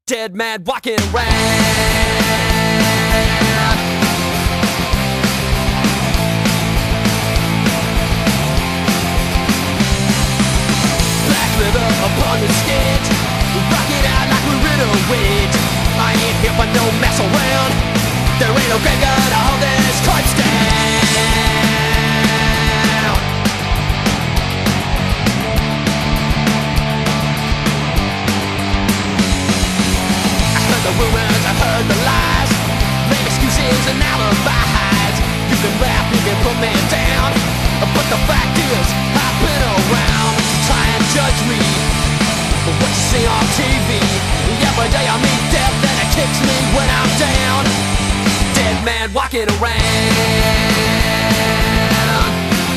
Dead man walking around. Black leather upon the skid, rock it out like we're in a wind. I ain't here for no mess around. There ain't no graveyard to hold this corpse down. I heard the rumors, I heard the lies, made excuses and alibis. You can laugh, you can put me down, but the fact is, I've been around. You try and judge me for what you see on TV. Every day I meet death and it kicks me when I'm down. Dead man walking around.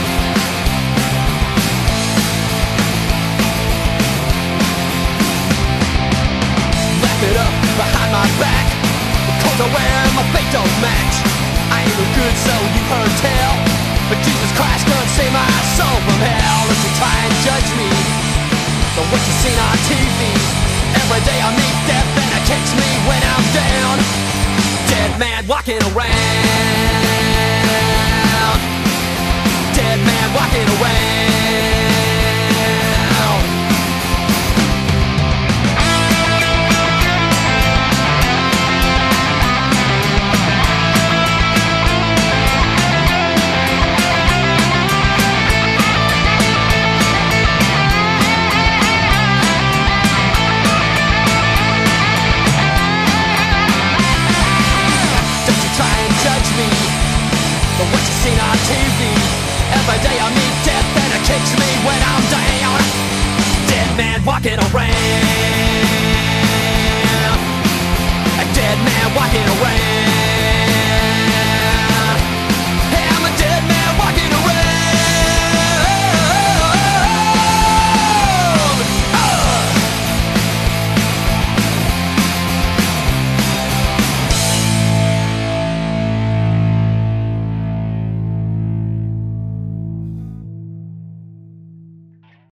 Wrap it up behind my back, the clothes I wear my fate don't match. I ain't no good, so you heard tell, but Jesus Christ could save my soul from hell. If you try and judge me for what you seen on TV, every day I meet death and it kicks me when I'm down. Dead man walking around. Dead man walking around. But what you seen on TV, every day I meet death and it kicks me when I'm down. Dead man walking around.